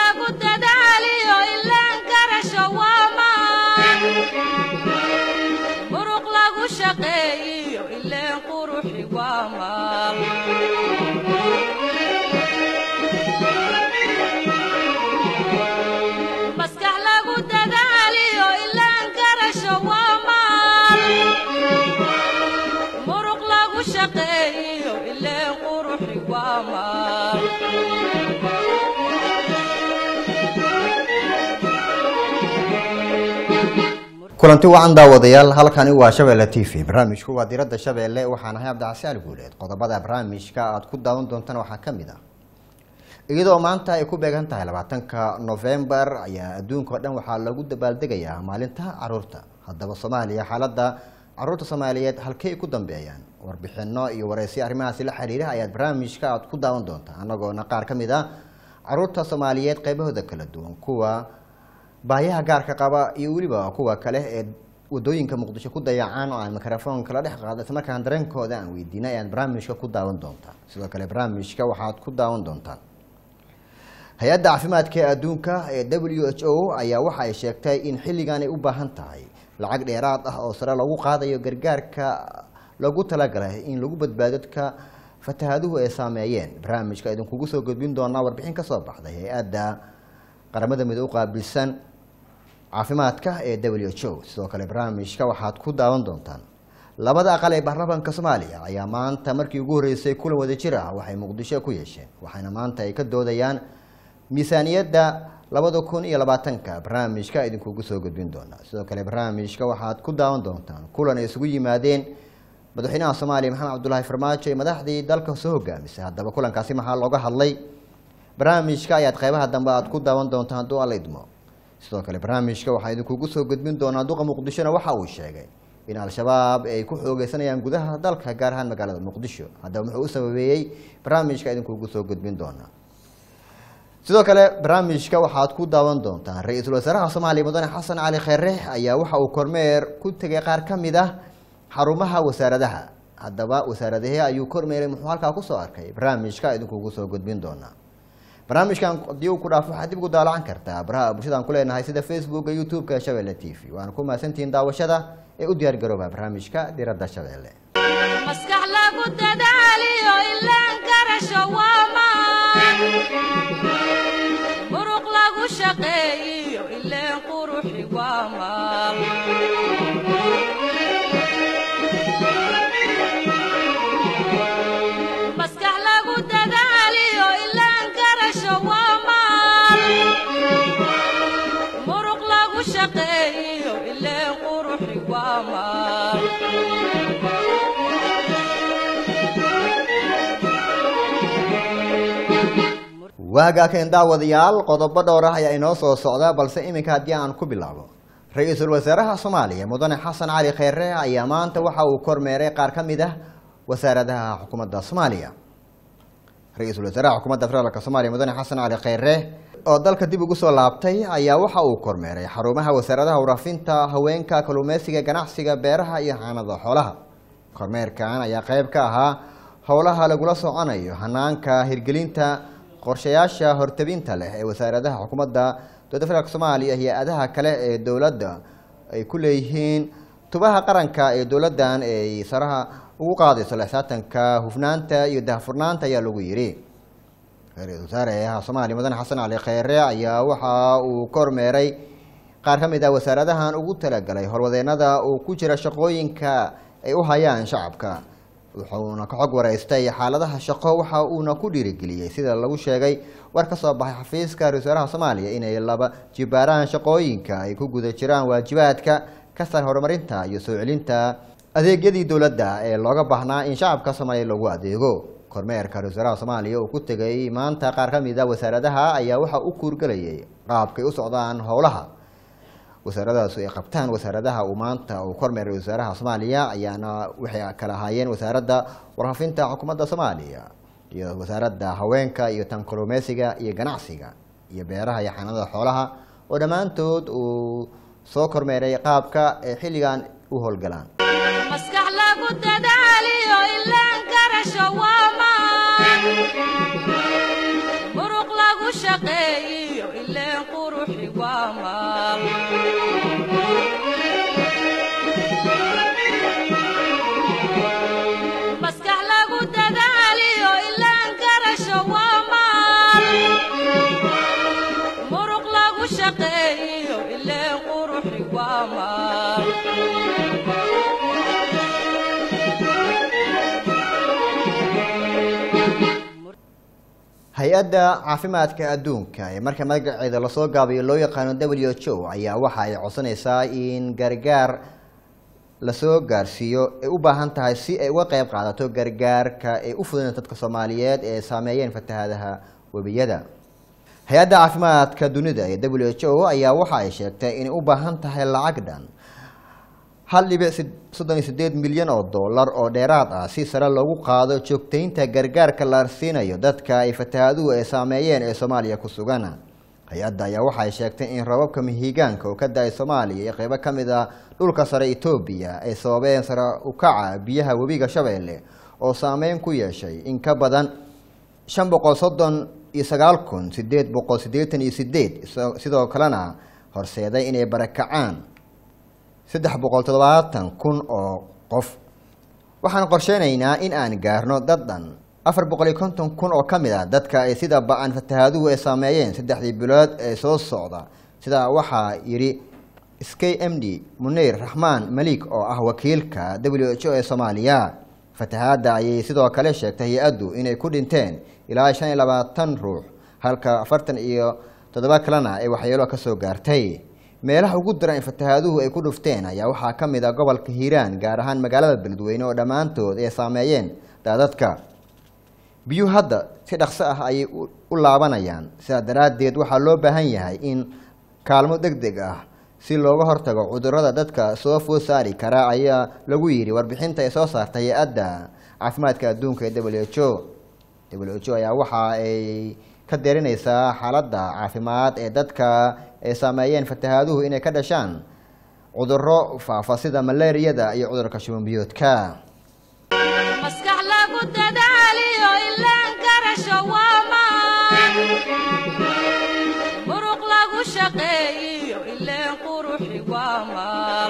lagu dadaaliyo ilaan garasho waa maan muruq lagu shaqeeyo ilaan quruxi waa maal maskax lagu dadaaliyo ilaan garasho waa maal muruq lagu shaqeeyo ilaan quruxi waa maal kulanti wacan daawadayaal halkani waa Shabeelle TV barnaamijku waa diradda Shabeelle waxaan ahay Cabdi Guuleed qodobada barnaamijka aad ku daawan doontaan waxa kamid ah iyadoo maanta ay ku beegan tahay 20ka November ayaa adduunka oo dhan waxa lagu dabaaldegayaa maalinta caruurta haddaba Soomaaliya xaaladda caruurta Soomaaliyeed halkay ku dambeeyaan warbixino iyo wareysi arrimahaas la xiriira ayaa barnaamijka aad ku daawan doontaan anagoo qaar kamid ah caruurta Soomaaliyeed qaybahooda kala duwan kuwa baayaha gaarka qaba iyo waliba kuwa kale ee wadooyinka Muqdisho ku dayacaan oo aan mikrofoonka la dhex qaado isla markaan dareenkooda aan weydiinay ayaan barnaamijka ku daawan doontaa sidoo kale barnaamijka waxaad ku daawan doontaan hay'adda caafimaadka adduunka ee WHO ayaa waxa ay sheegtay in xilligan ay u baahan tahay lacag dheeraad ah oo sare lagu qaadayo gargaarka lagu talagalay in lagu badbaado dadka fatahaaduhu ay saameeyeen barnaamijka idin kugu soo gudbin doona warbixin ka soo baxday hay'adda qaramada midowga qaabilsan caafimaadka ee WHO sidoo kale barnaamijka waxaad ku daawan doontaan labada aqal ee baarlamaanka Soomaaliya ayaa maanta markii ugu horeysay kulan wada jir ah waxay Muqdisho ku yeesheen waxayna maanta ay ka doodayaan miisaaniyadda 2020 barnaamijka idinku ugu soo gudbin doona sidoo kale barnaamijka waxaad ku daawan doontaan kulan ay isugu yimaadeen madaxweynaha Soomaaliya Maxamed Cabdullaahi Farmaajo iyo madaxdii dalka soo hogaamisay haddaba kulankaasi maxaa looga hadlay barnaamijka ayaad qaybaha dambe aad ku daawan doontaan hadduu alla idmo sidoo kale barnaamijka waxaa idinkugu soo gudbin doonaa duqa Muqdishona waxa uu sheegay in al-shabaab ay ku xoogeysanayaan gudaha dalka gaar ahaan magaalada Muqdisho haddaba muxuu u sababeeyay barnaamijka idinkugu soo gudbin doonaa sidoo kale barnaamijka waxaad ku daawan doontaan ra'iisul wasaaraha Soomaaliya Mudane Xasan Cali Khayre ayaa waxa uu kormeer ku tagay qaar kamid ah xarumaha wasaaradaha haddaba wasaaradaha ayuu kormeeray muxuu halkaa ku soo arkay barnaamijka idinkugu soo gudbin doonaa barnaamijkan hadii uu ku dhaafo waxaad dib ugu daawacan kartaa baraha bulshada ku leenahay sida Facebook iyo YouTube-ka Shabeelle TV waan ku maasantiin daawashada ee u diyaar garooba barnaamijka diradda Shabeelle maskax lagu dadaaliyo ilaan garasho waa maan muruq lagu shaqeeyo ilaan quruxi waa maal maskax lagu dadaaliyo ilaan garasho waa maal muruq lagu shaqeeyo ilaan quruxi waa maal waaga keen daawadayaal qodobo dhowr ah ayaa inoo soo socda balse iminka hadii aan ku bilaabo ra'iisul wasaaraha Soomaaliya Mudane Xasan Cali Khayre ayaa maanta waxa uu kormeeray qaar kamid ah wasaaradaha xukuumadda Soomaaliya ra'iisul wasaaraha xukuumadda federaalka Soomaaliya Mudane Xasan Cali Khayre oo dalka dib ugu soo laabtay ayaa waxa uu kormeeray xarumaha wasaaradaha waraafinta haweenka kalluumeysiga ganacsiga beeraha iyo xanaanada xoolaha kormeerkan ayaa qayb ka ahaa howlaha lagu la soconayo hanaanka hirgelinta qorshayaasha hortabinta leh ee wasaaradaha xukuumadda dowladda federaalka Soomaaliya iyo hay'adaha kale ee dawladda ay ku leeyihiin tubaha qaranka ee dawladdan ee saraha ugu qaadayso lixsaatanka hufnaanta iyo daahfurnaanta ayaa lagu yiri ra'iisul wasaaraha Soomaaliya Mudane Xasan Cali Khayre ayaa waxa uu kormeeray qaar kamid ah wasaaradahan ugu talagalay horwadeennada oo ku jira shaqooyinka ay u hayaan shacabka wuxuuna ka xog wareystay xaaladaha shaqo waxa uuna ku dhiirigeliyay sida lagu sheegay war ka soo baxay xafiiska ra'iisul wasaaraha Soomaaliya inay laba jibaaraan shaqooyinka ay ku guda jiraan waajibaadka ka sar horumarinta iyo soo celinta adeegyadii dawladda ee looga baahnaa in shacabka Soomaaliya lagu adeego kormeerka ra'iisul wasaaraha Soomaaliya oo ku tagay maanta qaar kamid ah wasaaradaha ayaa waxa uu kuurgalayay qaabkay u socdaan howlaha wasaaradaas ay qabtaan wasaaradaha uu maanta uu kormeeray wasaaraha Soomaaliya ayaana waxay kala hayeen wasaaradda warfaafinta xukuumadda Soomaaliya iyo wasaaradda haweenka iyo tan kalluumeysiga iyo ganacsiga iyo beeraha iyo xanaanada xoolaha oo dhamaantood uu soo kormeeray qaabka ay xilligan u howlgalaan maskax lagu dadaaliyo ilaan garasho waa maan muruq lagu shaqeeyo ilaa quruxi waa maal maskax lagu dadaaliyo ilaa garasho waa maal muruq lagu shaqeeyo ilaa quruxi waa maal hay-adda caafimaadka adduunka ee marka magaceeda lasoo gaabiyo loo yaqaano WHO ayaa waxa ay codsanaysaa in gargaar lasoo gaarsiiyo ay u baahan tahay si ay uga qayb qaadato gargaarka ay u fududeen dadka Soomaaliyeed ee saameeyeen fatahaadaha webiyada. hay-adda caafimaadka dunida ee WHO ayaa waxa ay sheegtay in ay u baahan tahay lacag dhan 1.38 milyan oo dollar oo dheeraad ah si sare loogu qaado joogteynta gargaarka la siinayo dadka ay fatahaaduhu ay saameeyeen ee Soomaaliya ku sugan. hay-adda ayaa waxa ay sheegtay in rababka mihigaanka oo ka da'ay Soomaaliya iyo qaybo ka mid ah dhulka sare Itoobiya ay sababeen sare u kaca biyaha webiga Shabeelle oo saameyn ku yeeshay in ka badan 539,888 sidoo kalena horseeday inay barakacaan 370,000 oo qof. waxaan qorsheynaynaa in aan gaarno dad dhan 450,000 oo kamid ah dadka ay sida ba'an fatahaaduhu ay saameeyeen 3 bilood ee soo socda, sida waxa yiri SKMD Munir Rahman Malik oo ah wakiilka WHO ee Soomaaliya. fatahaada ayay sidoo kale sheegtay hay-addu inay ku dhinteen ilaa 25 ruux halka 47 kalena ay waxyeelo ka soo gaartay. meelaha ugu daran fatahaaduhu ay ku dhufteen ayaa waxaa ka mid ah gobolka Hiiraan, gaar ahaan magaalada Beledweyne oo dhammaantood ay saameeyeen daadadka. biyuhu hadda si dhaqso ah ayay u laabanayaan, sidaa daraadeed waxaa loo baahan yahay in kaalmo degdeg ah si looga hortago cudurrada dadka soo food saari kara ayaa lagu yiri warbixinta ay soo saartay hay-adda caafimaadka adduunka ee WHO ayaa waxa ay ka deerinaysaa xaaladda caafimaad ee dadka ay saameeyeen fatahaaduhu inay ka dhashaan cudurro faafa sida malaariyada iyo cudurka shuban biyoodka. maskax lagu dadaaliyo ilaa garasho waa maal muruq lagu shaqeeyo ilaa quruxi waa maal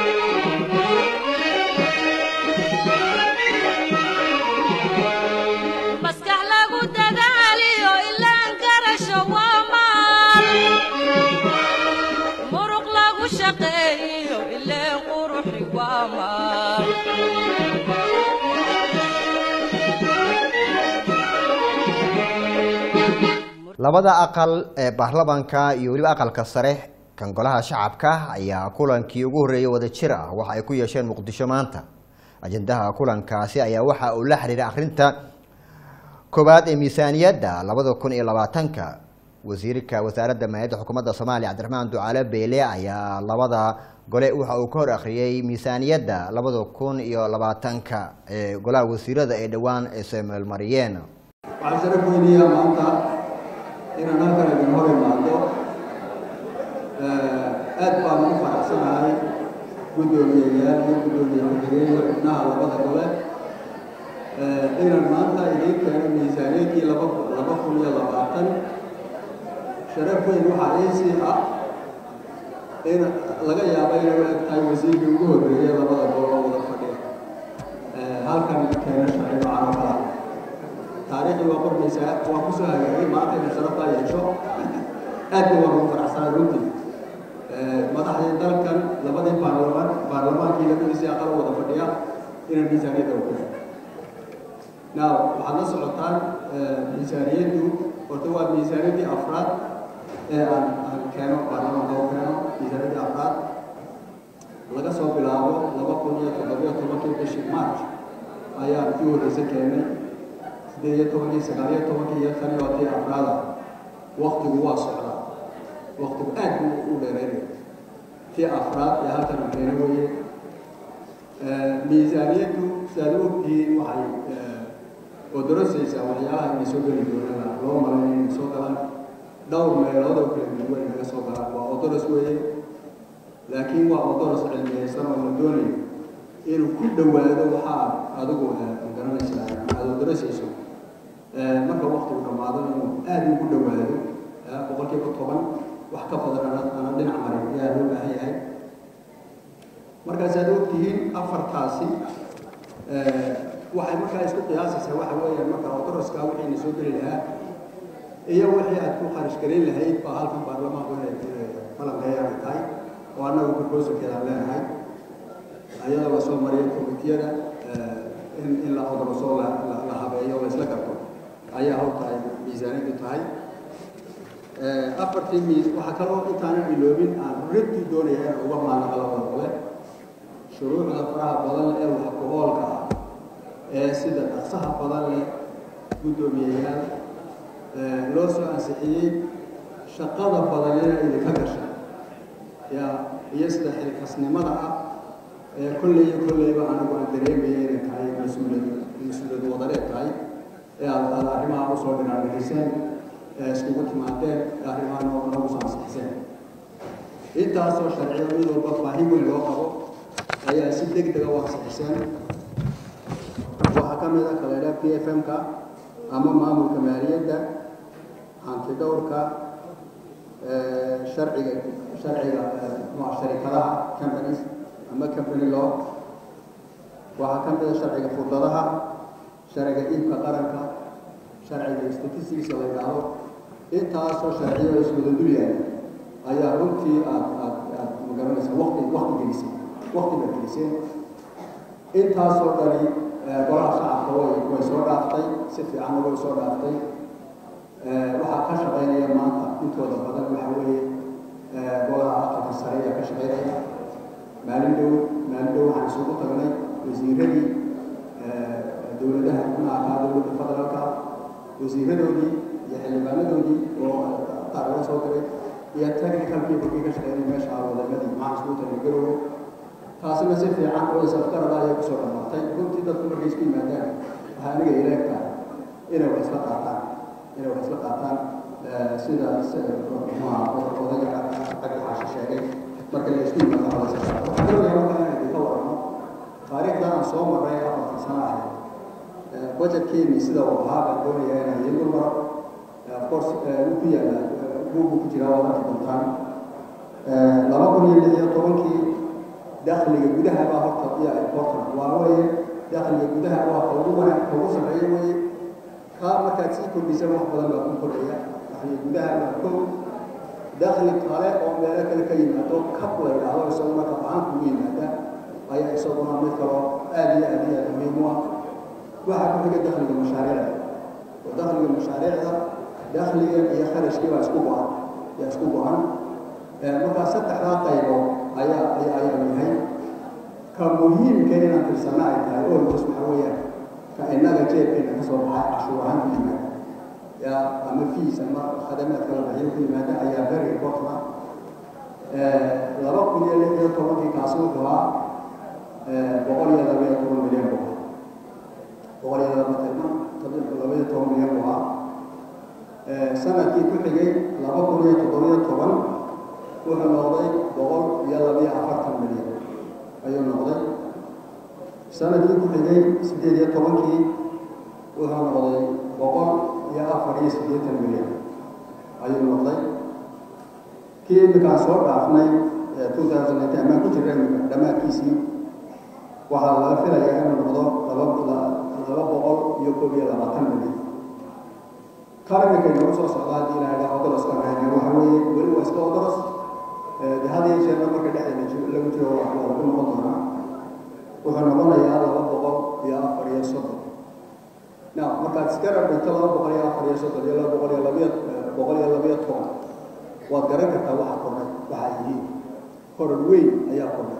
maskax lagu dadaaliyo ilaa garasho waa maal muruq lagu shaqeeyo ilaa quruxi waa maal labada aqal ee baarlamaanka iyo waliba aqalka sare kan golaha shacabka ayaa kulankii ugu horeeyay wada jir ah waxa ay ku yeesheen Muqdisho maanta. ajendaha kulankaasi ayaa waxa uu la xiriiray akhrinta koobaad ee miisaaniyadda 2020. wasiirka wasaaradda maaliyadda xukuumadda Soomaaliya Cabdiraxmaan Ducaale Beele ayaa labada gole waxa uu ka hor akhriyay miisaaniyadda 2020 ee golaha wasiirada ee dhawaan ay Samuel Mariyeen. inaan halkan idin hor imaado aad baan ugu faraxsanahay guddoomiyeyaal iyo guddoomiye ku-xigeenka xubnaha labada gole inaan maanta idiin keeno miisaaniyaddii 2020. sharaf weyn waxaa iisii ah in laga yaabo inay u eg tahay wasiirkii ugu horreeyay labada gole oo wada fadhiya halkan keena sharci macano taariikhii waa qormaysaa waa ku soo hagaagay maanta inay sharaftaa yeesho aad baan ugu faraxsanaa runtii madaxdii dalkan labadii baarlamaankii labadiisii aqal wada fadhiya inay miisaaniyadda u keeno. now waxaad la socotaan miisaaniyaddu horta waa miisaaniyaddii afraad ee aan keeno baarlamaanka u keeno. miisaaniyaddii afraad laga soo bilaabo 2017 bishii March ayaan kii horreysa keenay 19 iyo tani waa tii afraad. waqtigu waa socdaa, waqtigu aad buu u dheereynaya. tii afraad ee halkan aan keeno weeye. miisaaniyaddu sidaad u ogtihiin waxay odorosaysaa waxyaalaha inay soo geli doonaan loo malayn inay soo galaan dhowr meelood oo kala duwan inaga soo galaan. waa odoros weeye, laakiin waa odoros cilmiyeysan oo la doonayo inuu ku dhowaado waxaa adigu garanaysaa aad odorosayso marka waqtigu dhammaado inuu aad ugu dhowaado ka badan aan dhinac marin ayaa loo baahan yahay markaas aad ogtihiin afartaasi waxay markaa isku qiyaasaysaa waxa weeyaan marka odoroska wixiina soo geli lahaa iyo wixii aad ku kharash gelin lahayd baa halkan baarlamaanku inay falanqeeyaan ay tahay oo annagu proposalkeedaan leenahay ayadoo la soo mariyay komitiyada in la odoroso la habeeyo la isla garto ayaa horta ay miisaaniyaddu tahay afartii waxaa kaloo intaanan iloobin aan runtii doonaya inaan uga maanaqa labada qole shuruucda faraha badan ee wax ku oolka ah ee sida dhaqsaha badan leh guddoomiyayaal loo soo ansixiyey shaqada badan inay idinka gasha iyo sida xilkasnimada ah ee kolleyba anigu aan dareemaya inay tahay mas-uuliyad wadaneed tahay ee aad arrimaha usoo dhinaadhigiseen ee iskugu timaadeen ee arrimaha noogu soo ansixiseen intaasoo sharciyo mid walba baahi weyn loo qabo ayaa si degdega u ansixiseen waxaa ka mid a kaleedha p f m-ka ama maamulka maaliyadda hantidhowrka sharciga sharikadaha companies ama company law waxaa ka mid a sharciga furdadaha sharciga iibka qaranka sharciga statistics la yidhaahdo intaasoo sharciyo iswada dul yaala ayaa runtii aad magaranaysa waqtiga geliseen intaasoo dhani golaha shacabka way soo dhaaftay si fiicanna way soo dhaaftay waxaa ka shaqaynaya maanta intooda badan waxa weeye golaha aqalka sare ayaa ka shaqaynaya maalin dhow waxaan isugu tagnay wasiiradii dowladaha xubnaha dowladda federaalka wasiiradoodii iyo xildhibaanadoodii oo qaar laga soo diray iyo technical people ka shaqeynaya meesha wadaamadii maxaan isugu tagnay garowe taasina si fiican oo isafgarada ayay kusoo dhammaatay runtii dadku markay isku yimaadaan waxaa aniga ileegtaa inay wax isla qaataan sida odayga xaashi sheegay marka la isku yimaado waxaan doonayaa markaa inaan idinka waramo taariikhda aan soo marray afartii sano ahayd budgetkeeni sida uu ahaa baan doonayaa inaan idiin dulmaro of course wuu ku yaala buugu ku jiraa waa marka doontaan 2016 dakhliga gudaha baa horta iyo important waa weeye dakhliga gudaha waa ugu sameeyo weeye kaa markaad sii kordhisay wax badan baa ku kordhaya dakhliga gudaha waa kow dakhli kale oo meelo kale ka yimaado kab la yidhaahdo isagu marka baan kugu yimaada ayaa isaguna mid kaloo aad iyo aad muhiim u ah waxaa ku xiga dakhliga mashaariicda oo dakhliga mashaariicda dakhliga iyo kharashkii baa isku go-an markaa saddexdaa qaybood ayaa yahay ka muhiimka inaan tirsana ay tahay oo bas waxaa weeyaan ka innaga jeebkeena ka soo baxay cashuur ahaan ku yimaada ama fees ama khadamaad kala bixiyo ku yimaada ayaa very important 2016 kaasi wuxuu ahaa 112 milyan milyan buu ahaa sanadkii ku xigay 2017 wuxuu noqday 142 milyan ayuu noqday sanadkii ku xigay 18 wuxuu noqday 184 milyan ayuu noqday kii imika soo dhaafnay 2019 ama ku jiray dhammaadkiisii waxaa laga filayaa inuu noqdo 221 milyan qaranka inuu soo socdo haddii la yidhaahdo odoroska raadin waxa weeye weli waa iska odoros هذه الشيء ما كان دحين لو جو كل مطمئن وحنا يا الله بقول يا أخر يا صدق نعم ما كان سكر بيتلا بقول يا أخر يا صدق يلا بقول يا لبيت فوق وقرأت واحد كنا بحاجي كروين أيا كنا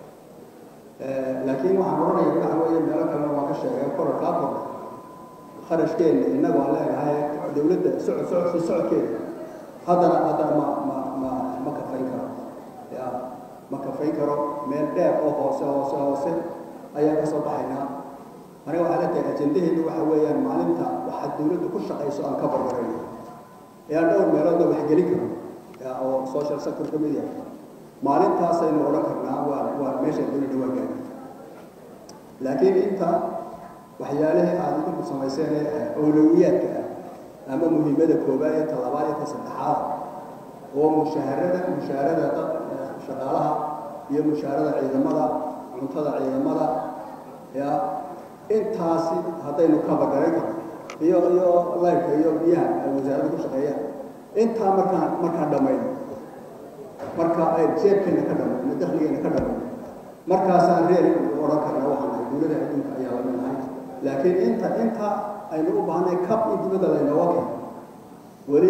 لكن وحنا يبقى هو يملك ما كشة كرة كابر خرج كين إنه على هاي دولة سعود كين هذا ما كفاية ما كفاية كرو من داب أو هوسة أيام كصباحنا أنا وحالتي أجنده إنه حويا معلمتها واحد دولة كل شيء سؤال كبر غيره يا دور ميلاد وحجلي كرو أو سوشيال سيكتور كمية معلمتها سينو ركبنا وماشي الدنيا دواجن لكن أنت وحياله عادي كل سميسين أولويات أما مهمة كوباية طلبات تصدحات ومشاهدة شغالها هي مشاهدة عظمها cuntada ciidamada ya intaasi hadaynu ka bagaray iyo life iyo biyaha wasaaradda ku shaqeeya inta marka dhameeyo marka ay jeebkeena ka dhameeyo dakhligeena ka dhameeyo markaas aan reer oran karnaa waxaan dawladda adduunka ayaa la meenahay laakiin inta aynu u baahnay kab dibadda layna waqti wali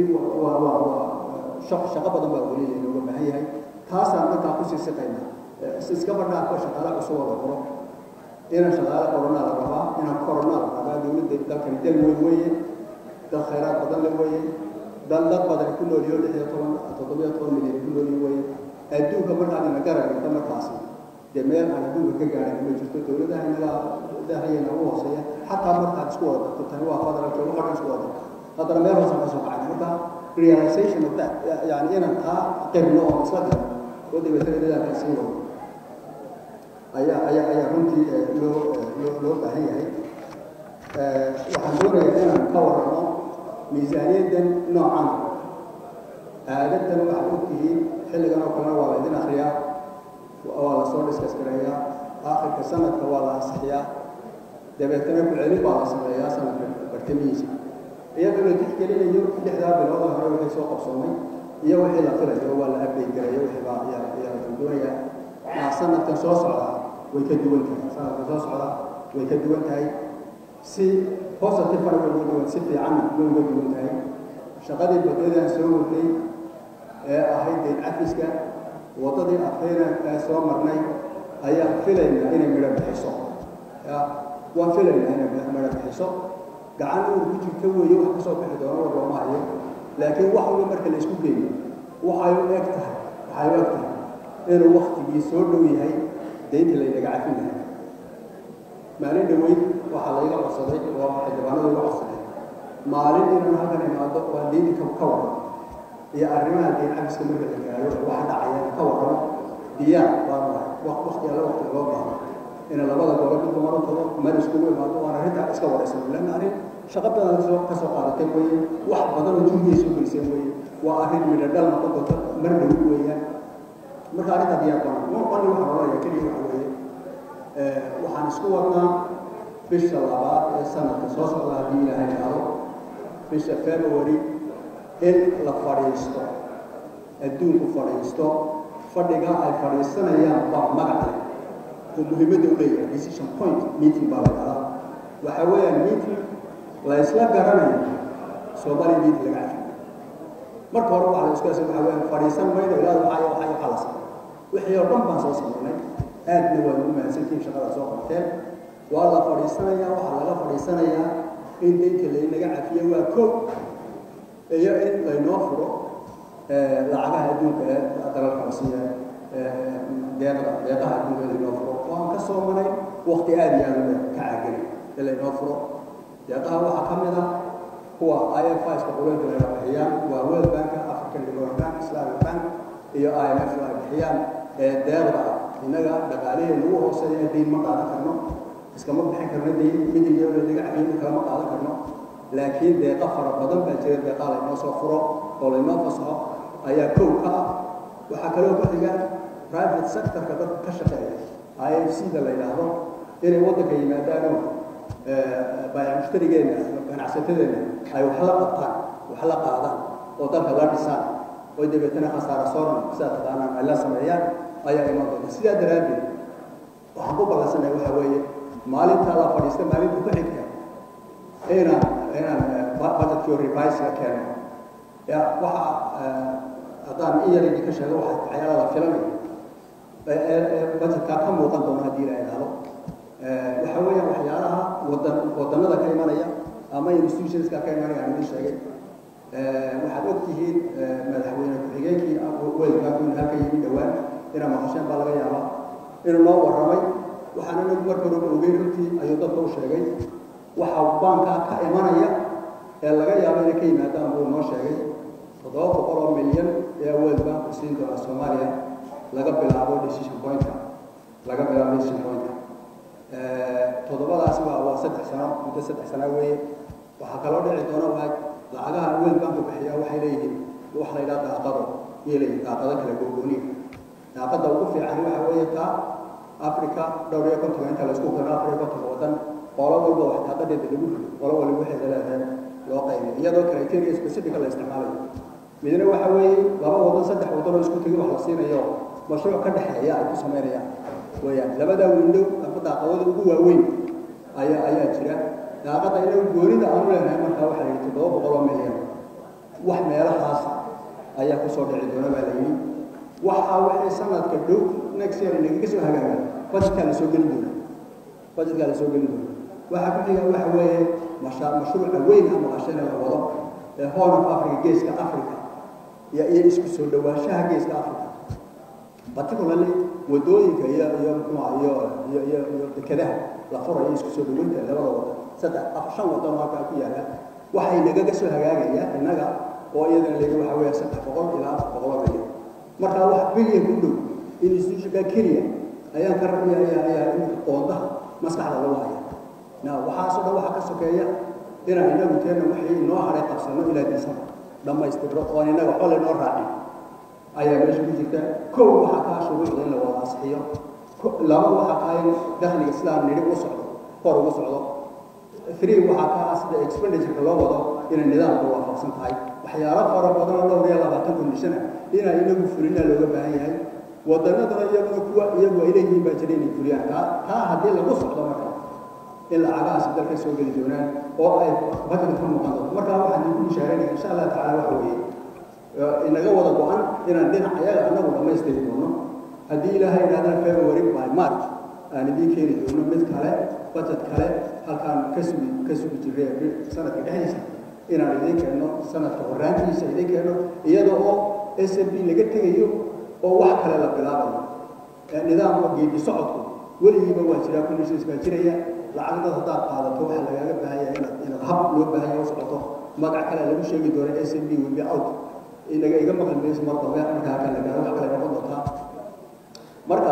shaqo badan baa wali looga baahan yahay taasaan markaa ku sii shaqeynaa iska badhaa ka shaqaale cusub oo qoro inaan shaqaale qorona la rabaa inaan korona la rabaa dawladda dalkan dal weeye dal khayraad badan la weeye dal badan ku nool yahay 17 milyan ku nool yahay adduunka markaan garanayo markaas meel aan adduunka ka gaarin ma jirto dawladaha inaga daahiyana u hooseeya xataa markaad isku wada tani waa fadlan joogo waxaan isku wada hadana meel hoose ka soo baxay marka realization of that yani inaan taa qirno oo isla wada wasaaradda ka sii wado ayaa runtii loo baahan yahay waxaan doonayaa inaan ka warramo miisaaniyaddan noocan aadadan waxaad ogtihiin xilligan oo kalena waa la idin akhriyaa waa la soo discuss gareeyaa aakhirka sanadka waa la ansixiyaa dabeetana ku celin baa la sameeyaa sanadka bartamihiisa iyadoo la tixgelinayo 6 bilood oo hore waxay soo qabsoomay iyo wixii la filayo waa la update gareeyo wixii baa ayaa doonayaa sanadkan soo socda way ka duwan tahay sanadkan soo socda way ka duwan tahay si positive way uga duwan si fiican way uga duwan tahay shaqadii badbaadada soo waday ee ahayd cafiska wadadii afeena ee soo marnay ayaa filaynaa inay midho bixiso waan filaynaa inay midho bixiso gacan uu ku jirto weeyo wax ka soo bixi doono waa maayo laakiin wax walba marka la isku geeyo waxay u eg tahay inuu waqtigii soo dhow yahay deynta la inaga cafinayo maalin dhaweyd waxaa la iga codsaday oo xildhibaanadu iga codsaday maalin inaan halkan imaado waa deynta ka warramo iyo arrimaha deyn cafiska marka la gaaro waxa dhacaya ka warramo diyaar waa waqti loo baahdo in labada gobol ku maro tago mar isku imaado waan arrinta iska waraysan lana arrin shaqo badan ka soo qaadatay way wax badan oo jumlayso geysay way waa arrin midhadhal noqoto mar dhow weeyaan marka arrinta diyaar baan waxaan oranaya kaliya waxaan isku wadnaa bisha labaad ee sanadka soo socda haddii ilaahay yidhaahdo bisha February in la fadhiisto adduunku fadhiisto fadhiga ay fadhiisanayaan baa magac leh oo muhiimadda u leeyahay decision point meeting baa la yidhahdaa waxa weeyaan meeting la isla garanayo Soomaali meeting laga cafiyo marka hore waxaa la isku asay waxa weeyaan fadhiisan mayno ilaa waxay xalas wixii oo dhan baan soo sameynay aadna waa u mahadsantiin shaqada soo qabteen waa la fadhiisanayaa waxaa laga fadhiisanayaa in deynta laga cafiyo waa koob iyo in laynoo furo lacagaha adduunka ee dalalka la siiya deeqaha adduunka laynoo furo waan ka soo maray waqti aad iyo aad ka caagay in laynoo furo deeqaha waxaa ka mid ah kuwa IFIs-ka quleynta laga bixiyaan waa World Bank, African Development Bank, Islamic Bank iyo IMF la bixiyaan deeqda inaga dhaqaaleena ugu hooseeya deyn ma qaadan karno iskama bixin karno deyn mid iyo laga cafiyo kala ma qaadan karno laakiin deeqa fara badan baa jira deeqa la inoo soo furo oo la inoo fasaxo ayaa kow ka ah waxaa kaloo ku xiga private sector-ka dadka ka shaqeeya IFC-da la yidhaahdo inay waddanka yimaadaanoo baayac mushtarigeena ganacsatadeena ay wax la qabtaan wax la qaadaan oo dalka la dhisaan oo dabeetana khasaare sooran sida taqaanaan ay la sameeyaan ayaa iman doonta sidaa daraaddeed waxaan ku ballansanay waxa weeye maalinta la fadhiista maalinta ku xigta inaan budgetkii revise la keeno waxa haddaan iyar idinka sheego waxyaalaha la filanayo budgetkaa ka muuqan doona haddii la idhaahdo waxa weeyaan waxyaalaha wadannada ka imanaya ama institutionska ka imanaya aan idin sheegay waxaad ogtihiin madaxweyne ku-xigeenkii World Bank inuu halka yimid dhowaan inaa maqasheen baa laga yaabaa inuu noo warramay waxaan anagu marka hore ogeyn runtii ayuu dadka u sheegay waxa bankaa ka imanaya ee laga yaabo inay ka yimaadaan buu noo sheegay 700 milyan ee World Bank siin doona Soomaaliya laga bilaabo decision point-ka todobadaas waa 3 sano muddo 3 sano weeye waxa kaloo dhici doona waa lacagaha World Bank bixiya waxay leeyihiin wax la yidhaha daaqado yeelay daaqado kala googoniya daaqada ugu fiican waxa weeye taa Afrika dhowr iyo konton inta la isku keeno Afrika konton wadan qolo walba wax daaqadeeda lagu rido qolo walba waxay leedahay loo qaybiyo iyadoo criteria specific la isticmaalayo midna waxa weeye laba wadan saddex wadan oo isku tagi wax la siinayo mashruuc ka dhaxeeya ay ku sameeyaan weeyaan labada window ama daaqadooda ugu waaweyn ayaa jira daaqada inay goonida aan leenahay marka waxa la yidhi 700 milyan wax meelahaas ayaa ku soo dhici doona baa la yidhi waxay sanadka dhow next year inaga soo hagaagaan budgetka la soo gelin doona waxa ku xiga waxa weeye mashruuca weyn ama qashana la wado ee Horn of Africa geeska Africa iyo isku soo dhawaanshaha geeska Africa particularly wadooyinka iyo dekadaha la furayo isku soo dhawaynta labada wadan saddex afshan wadan halka ku yaala waxay naga soo hagaagayaan inaga oo iyadana leeyahay waxa weeye 300 ilaa 400 milyan marka wax bilyan ku dhow in institutionka Kenya ayaan ka rabiyaa in qoonda maskaxda lagu hayo waxa soo waxa ka sokeeya inaan inagu teena wixii noo haray qabsano ilaa December dhamaystiro oo inaga xole noo raacin ayaa meesha ku jirta koow waxa ka shuruucda in la wada asxiyo laba waxa qayn dakhliga islaam nidi u socdo hor ugu socdo 3 waxa ka asda expenditure loo wado in nidaamku waafaqsan tahay waxyaalo fara badan oo dhowr iyo 20 condition ina inagu fulina looga baahan yahay wadanadana iyagu ay leeyihiin baa jiray inay fuliyaan taa haddii lagu socdo marka إلا عجاز ذلك سوق الجنان أو أي بدل كل مقدار مرة واحد يقول شهرين إن شاء الله تعالى وحوي إن جوّد القرآن إن عندنا حياة أنا ولا ما يستوونه هدي لها إن هذا فبراير باي مارس أنا دي كيري إنه مثل كله بدت كله هل كان كسب جريء سنة كده إن أنا ذيك إنه سنة كورانتي سيدك إنه يده SMB لقيت تيجيو أو واحد كله لا بلاد النظام وجيب صعدكم ولي يبغى شراء كل شيء سبعة لعند هذا هذا توه اللي جاب بهاي إن الهب لو بهاي وصلته ما قاعد كلا لو شيء يدور SMB والبي أوت إن جاي جنب البيس مرة ما كان كلا جاب كلا جاب ضغطها مرة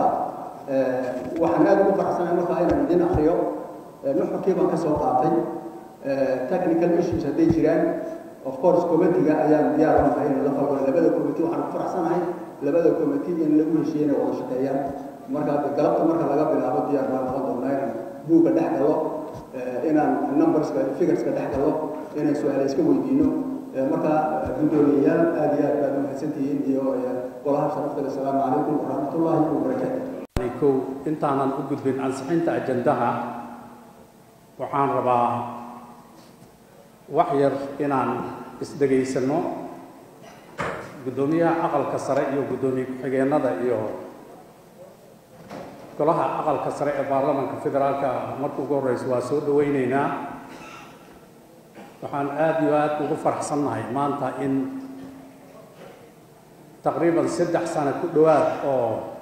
وحنا نقول فرحنا إنه خاين عندنا خيار نحن كيف نكسر قاطي technical issues هذي جيران of course committee جاء أيام ديارهم خاين ولا خبر لبده committee وحنا فرحنا هاي لبده committee إن لقوا شيء ولا شيء مرة قلبت مرة لقى بلعبة ديار ما خدوا نايرن بوك دحق الله إن النمبرز figures دحق الله إن سؤال إسكو يدينه مرة بدونيان أديات بعد ما حسنتين ديو والله شرفت السلام عليكم ورحمة الله وبركاته. عليكم أنت أنا أقول بين أنصحنت أجندها وحان ربا وحير إن إسدقي سنو قدوميها أقل كسرة يو قدومي حجينا ذا يو كلها أقل كسرة البرلمان كفدرال كمركو جوريس واسود وينينا وحن آديوات وغفر حصلنا ما أنت إن تقريبا 6 سنة كدوات أو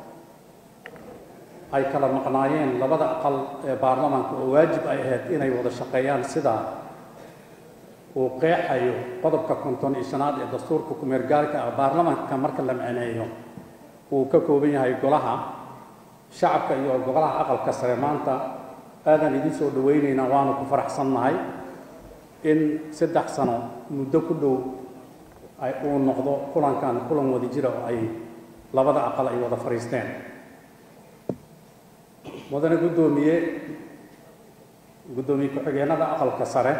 أي كلام مقنعين لبدأ أقل برلمان واجب أيهات إن يوضع شقيان سدا وقيح أيو قضب ككونتون إشناد الدستور كمرجال كبرلمان كمركل لمعنيه وككوبين هاي كلها شعبك iyo golaha aqalka sare maanta aadan idin soo dhaweynayna waanu ku faraxsanahay in 3 sano muddo ku dhow ay uu noqdo kulan wada jira oo ay labada aqal ay wada fariisteen mudane gudoomiye ku-xigeenada aqalka sare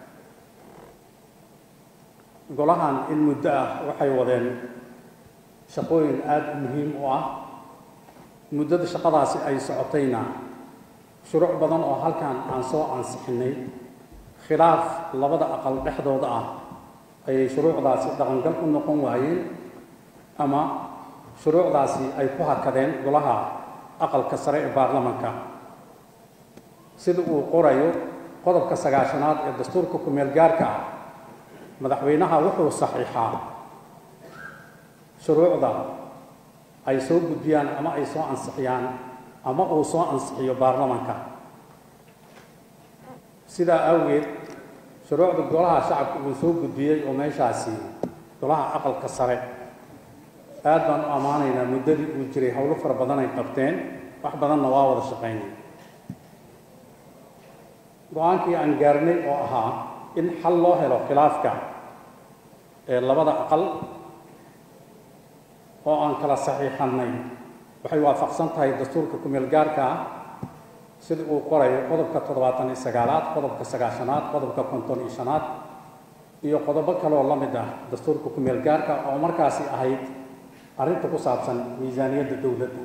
golahan in muddo waxay wadeen shaqooyin aad muhiim u ah muddada shaqadaasi ay socotayna shuruuc badan oo halkan aan soo ansixinay khilaaf labada aqal dhexdooda ay shuruucdaasi dhaqangal u noqon waayeen ama shuruucdaasi ay ku hakadeen golaha aqalka sare ee baarlamaanka sida uu qorayo qodobka 9aad ee dastuurka ku meel gaarka madaxweynaha wuxuu saxiixaa shuruucda ay soo gudbiyaan ama ay soo ansixiyaan ama uu soo ansixiyo baarlamaanka sidaa awgeed shuruucda golaha shacabka uu soo gudbiyey oo meeshaasi golaha aqalka sare aad baan u ammaanaynaa muddadii uu jiray howlo fara badan ay qabteen wax badanna waa wada shaqaynay go-aankii aan gaarnay oo ahaa in xal loo helo khilaafka ee labada aqal oo aan kala saxiixannay waxay waafaqsan tahay dastuurka ku-meel gaarka ah sida uu qorayo qodobka 79aad qodobka 9aad qodobka 55aad iyo qodobo kale oo la mid ah dastuurka ku-meel gaarka oo markaasi ahayd arrinta ku saabsan miisaaniyadda dowladda.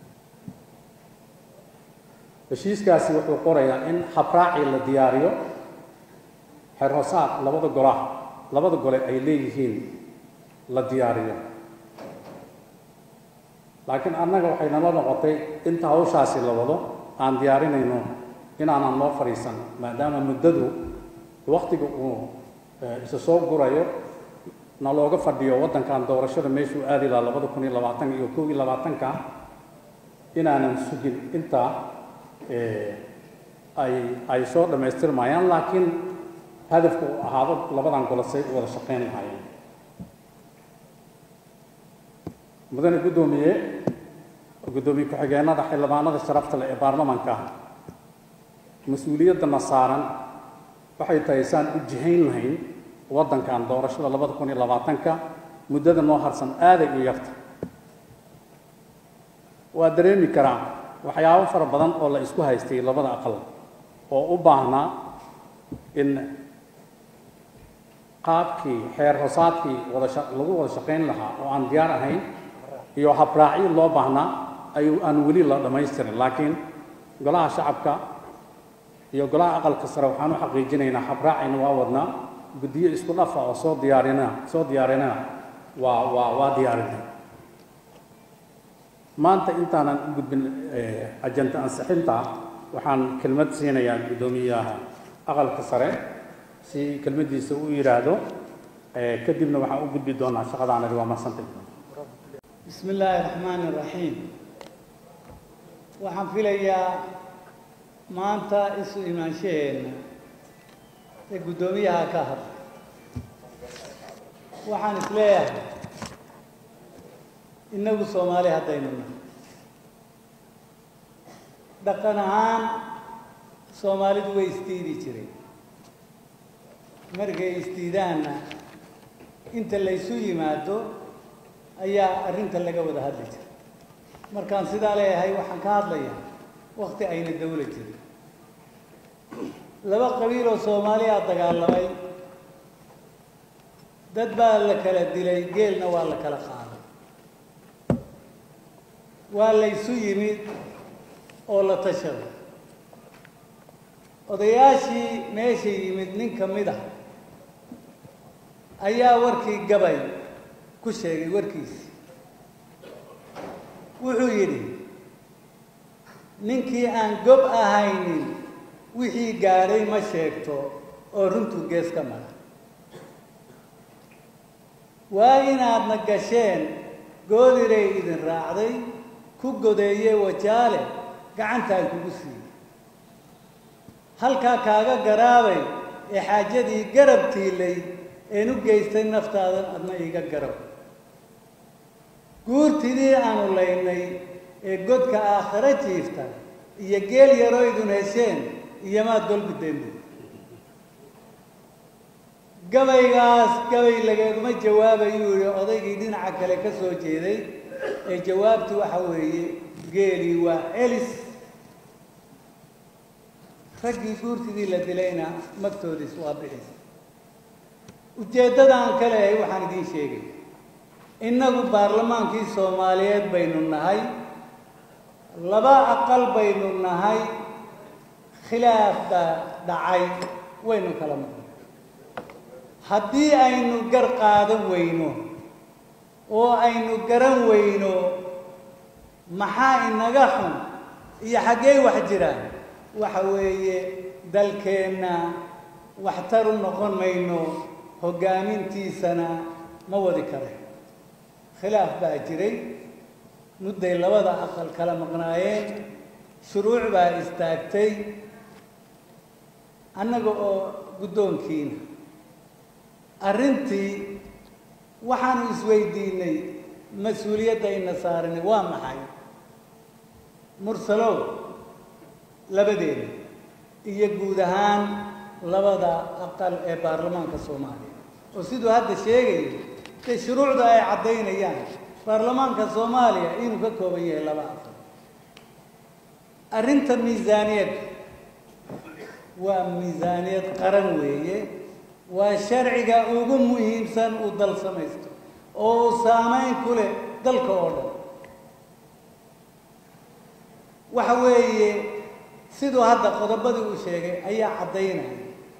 heshiiskaasi wuxuu qorayaa in habraaci la diyaariyo xeer hoosaad labada gole ay leeyihiin la diyaariyo. laakiin annaga waxay nala noqotay inta hawshaasi la wado aan diyaarinayno inaanan noo fadhiisan maadaama muddadu waqtiga uu isa soo gurayo na looga fadhiyo waddankan doorashada meeshuu aadi lahaa 2020 iyo 2021 inaanan sugin intaa ay soo dhammaystirmayaan laakiin hadafku uu ahaado labadan gole say u wada shaqayn lahaayeen. mudane gudoomiye ku-xigeenada xildhibaanada sharafta leh ee baarlamaanka mas-uuliyadda na saaran waxay tahay saan u jihayn lahayn waddankan doorashada 2020 muddada noo harsan aaday u yarta. waa dareemi karaa waxyaabo fara badan oo la isku haystay labada aqal oo u baahnaa in qaabkii xeer hoosaadkii lagu wada shaqayn lahaa oo aan diyaar ahayn iyo habraacyo loo baahnaa aan weli la dhammaystirin. laakiin golaha shacabka iyo golaha aqalka sare waxaan u xaqiijinaynaa habraacayna waa wadnaa guddiyo isku dhafa oo soo diyaarinaa waa diyaarinay. maanta intaanan u gudbin ajanta ansixinta waxaan kelmad siinayaa guddoomiyaha aqalka sare si kelmadiisa u yiraahdo kadibna waxaan u gudbi doonaa shaqadaanadi waa marsantay. بسم الله الرحمن الرحيم waxaan filayaa maanta isu imaanshaheena ee guddoomiyaha ka hadlay waxaan isleeyahay innagu Soomaali haddaynu nahay dhaqan ahaan Soomaalidu way istiidi jireen markay istiidaanna inta la isu yimaado ayaa arrinta laga wada hadli jiray. markaan sidaa leeyahay waxaan ka hadlayaa waqti ayna dawlad jirin laba qabiil oo Soomaaliya dagaalamay dad baa la kala dilay geelna waa la kala qaaday waa la isu yimid oo la tashaday odayaashii meesha yimid nin ka mid ah ayaa warkii gabay ku sheegay warkiisi wuxuu yidhi ninkii aan gob ahaynin wixii gaadhay ma sheegto oo runtuu gees ka mara waa inaadna gasheen goodiray idin raacday ku godeeye wajaale gacantaan kugu siiyey halkaa kaaga garaabay ee xaajadii garab tiilay een u geystay naftaadan adna iiga garab guurtidii aanu laynay ee godka aakhiro jiifta iyo geel yaroo idin hesheen iyo maad golgudeen gabaygaas gabay lagaguma jawaabayuu yidhi odaygii dhinaca kale ka soo jeeday ee jawaabtu waxa weeye geelii waa celis raggii guurtidii la dilayna magtoodiis waa bixisa ujeeddadaan ka leehay waxaan idiin sheegay innagu baarlamaankii Soomaaliyeed baynu nahay laba aqal baynu nahay khilaaf baa dhacay waynu kala maqnay haddii aynu gar qaadan weyno oo aynu garan weyno maxaa inaga xun iyo xaggee wax jiraan waxa weeye dalkeenna waxtar u noqon mayno hoggaamintiisana ma wadi kare khilaaf baa jiray mudday labada aqal kala maqnaayeen shuruuc baa istaagtay annaga oo guddoonkiina arrintii waxaanu isweydiinay mas-uuliyadda ina saaranay waa maxay mursalow labadeena iyo guud ahaan labada aqal ee baarlamaanka Soomaaliya oo sidoo hadda sheegay shuruucda ay caddaynayaan baarlamaanka soomaaliya inuu ka kooban yahay laba aqal. arrinta miisaaniyad waa miisaaniyad qaran weeye, waa sharciga ugu muhiimsan uu dal samaysto oo uu saameyn ku leh dalka oo dhan. waxa weeye siduu hadda qodobadii uu sheegay ayaa caddaynaya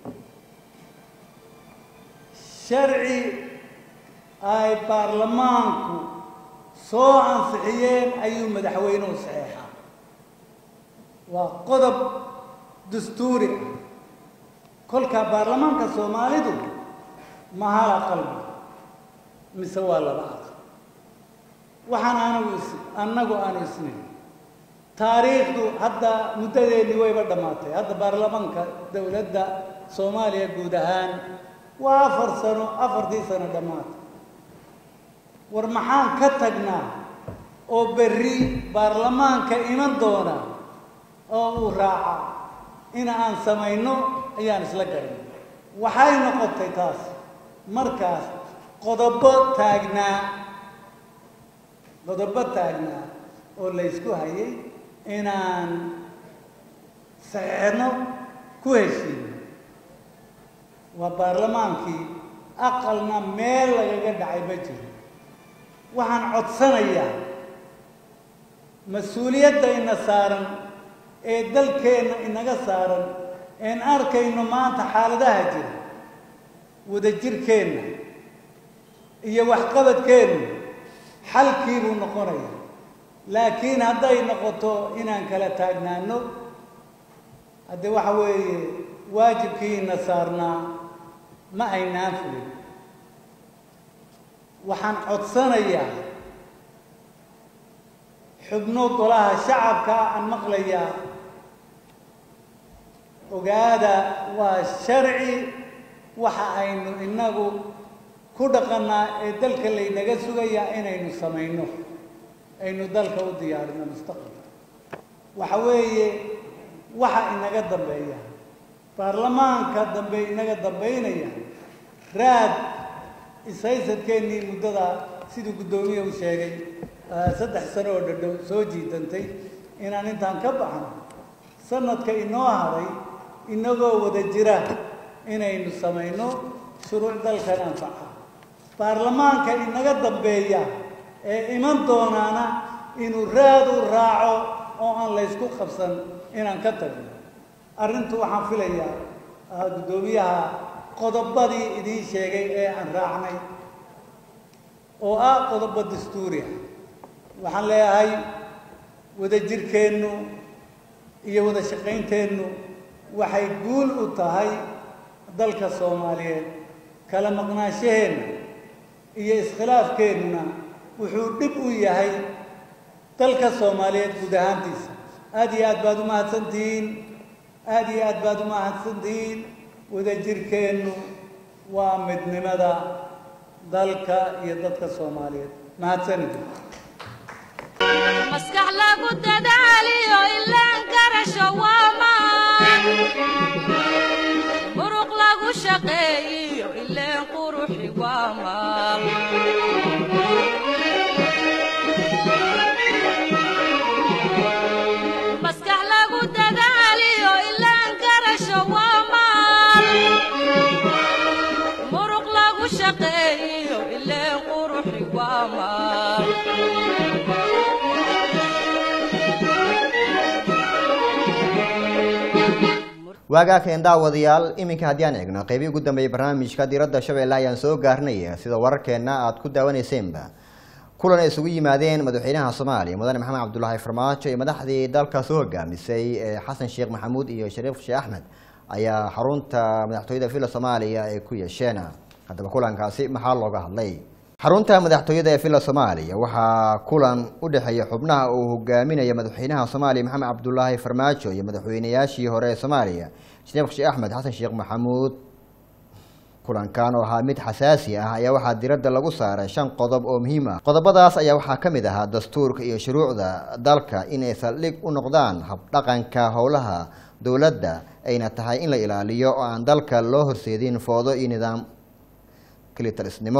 sharci ay baarlamaanku soo ansixiyeen ayuu madaxweynuhu saxeexaa. waa qodob dastuuri ah. kolka baarlamaanka soomaalidu ma hal aqal mise waa laba aqal. waxaan annagu aanu isnin taariikhdu hadda muddadeennii wayba dhammaatay. hadda baarlamaanka dowladda soomaaliya guud ahaan waa 4 sano, 4 sano dhammaatay. war maxaan ka tagnaa oo berri baarlamaanka iman doona oo uu raaca in aan samayno ayaan isla garan. waxay noqotay taas markaas qodobo taagnaa oo la isku hayay inaan saxeexno ku heshiino. waa baarlamaankii aqalna meel lagaga dhacay ma jiro. waxaan codsanayaa mas-uuliyadda ina saaran ee dalkeenna inaga saaran een arkayno maanta xaaladaha jira, wadajirkeenna iyo waxqabadkeenna xalkii buu noqonayaa. laakiin hadday noqoto inaan kala taagnaano, haddee waxa weeye waajibkii ina saarnaa ma aynaan fulin. waxaan codsanayaa xubno golaha shacabka aan maqlayaa, ogaada waa sharci waxa aynu inagu ku dhaqannaa ee dalka laynaga sugayaa inaynu samayno, aynu dalka u diyaarino mustaqbalka. waxa weeye waxa inaga dambeeya baarlamaanka dambe inaga dambeynaya raad ishaysadkeennii muddada siduu guddoomiye u sheegay 3 sano oo dhadhow soo jiitantay inaan intaan ka baxno. sanadka inoo haray inagoo wada jira inaynu samayno shuruuc dalkan anfaca. baarlamaanka inaga dambeeya ee iman doonaana inuu raad u raaco oo aan la ysku qabsan inaan ka tagno. arrintu waxaan filayaa guddoomiyaha qodobadii idiin sheegay ee aan raacnay oo ah qodobo dastuuri ah. waxaan leeyahay wadajirkeennu iyo wada shaqaynteennu waxay guul u tahay dalka Soomaaliyeed. kala maqnaanshaheenna iyo iskhilaafkeennuna wuxuu dhib u yahay dalka Soomaaliyeed guud ahaantiisa. aad iyo aad baad u mahadsantihiin, aad iyo aad baad u mahadsantihiin. wadajirkeennu waa midnimada dalka iyo dadka Soomaaliyeed. mahadsanidin. maskax lagu dadaaliyo ilaan garasho waa maan, muruq lagu shaqeeyo ilaan quruxi waa maal. maskax lagu dadaaliyo ilaan garasho waa maal, muruq lagu shaqeeyo ilaan quruxi waa maal. waagaakeen daawadayaal iminka haddii aan eegno qeybii ugu dambeeyay barnaamijka diiradda shabeelle ayaan soo gaarnaya sida wararkeenna aad ku daawaneyseenba. kulan ay isugu yimaadeen madaxweynaha Soomaaliya mudane maxamed cabdullaahi farmaajo iyo madaxdii dalka soo hogaamisay xasan sheekh maxamuud iyo shariif sheekh axmed ayaa xarunta madaxtooyada villa Soomaaliya ay ku yeesheen. haddaba kulankaasi maxaa looga hadlay? xarunta madaxtooyada ee villa Soomaaliya waxaa kulan u dhaxeeya xubnaha uu hogaaminayo madaxweynaha Soomaaliya maxamed cabdullaahi farmaajo iyo madaxweynayaashii hore ee Soomaaliya shariif sheekh axmed xasan sheekh maxamuud. kulankan oo ahaa mid xasaasi ah ayaa waxaa diradda lagu saaray 5 qodob oo muhiim ah. qodobadaas ayaa waxaa ka mid ahaa dastuurka iyo shuruucda dalka inay saldhig u noqdaan habdhaqanka howlaha dowladda, ayna tahay in la ilaaliyo oo aan dalka loo horseedin foodo iyo nidaam kalitalisnimo.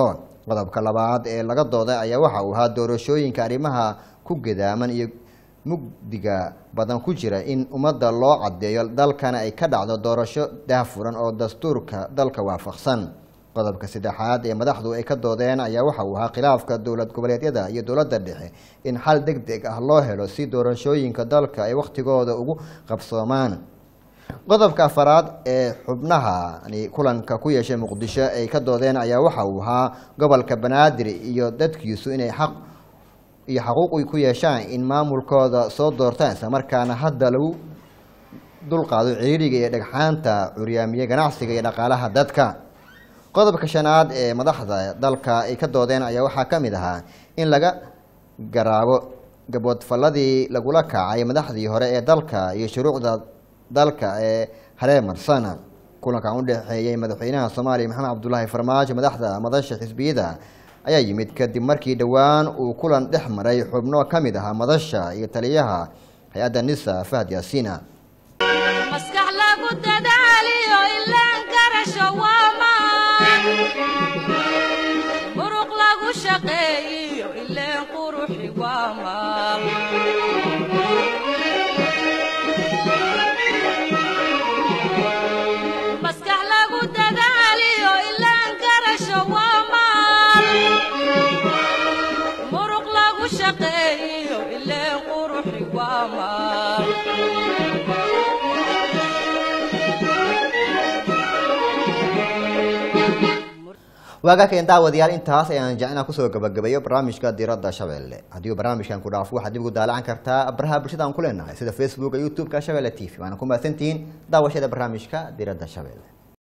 qodobka labaad ee laga dooday ayaa waxa uu ahaa doorashooyinka arrimaha ku gadaaman iyo mugdiga badan ku jira in ummadda loo cadeeyo dalkana ay ka dhacdo doorasho daahfuran oo dastuurka dalka waafaqsan. qodobka saddexaad ee madaxdu ay ka doodeen ayaa waxa uu ahaa khilaafka dowlad goboleedyada iyo dowladda dhexe in xal degdeg ah loo helo si doorashooyinka dalka ay waqtigooda ugu qabsoomaan. qodobka afaraad ee xubnaha kulanka ku yeeshay muqdisho ay ka doodeen ayaa waxa uu ahaa gobolka banaadir iyo dadkiisu inay xaq iyo xaquuq ku yeeshaan in maamulkooda soo doortaan isla markaana hadda lagu dulqaado ciriiriga iyo dhagxaanta curyaamiye ganacsiga iyo dhaqaalaha dadka. qodobka shanaad ee madaxda dalka ay ka doodeen ayaa waxaa ka mid ahaa in laga garaabo gaboodfalladii lagula kacay madaxdii hore ee dalka iyo shuruucda dalka ee hareemarsana. kulankan u dhexeeyay madaxweynaha Soomaaliya Maxamed Cabdullaahi Farmaajo madaxda madasha xisbiyada ayaa yimid kadib markii dhawaan uu kulan dhex maray xubno ka mid ah madasha iyo taliyaha hay-adda NISA Fahad Yaasiin. maskax lagu dadaaliyo ilaan garasho waamaan muruq lagu shaqeeyo ilaan quruxi waamaan maskax lagu dadaaliyo ilaan garasho waamaan muruq lagu shaqeeyo ilaan quruxi waamaan waagaakeen daawadayaal intaas ayaan jecnaa kusoo gabagabeeyo barnaamijka diiradda Shabeelle. haddii barnaamijkan ku dhaafo waxaad dib ugu daalacan kartaa baraha bulshada aan ku leenahay sida Facebook iyo YouTube-ka Shabeelle TV. waana ku mahadsantihiin daawashada barnaamijka diiradda Shabeelle.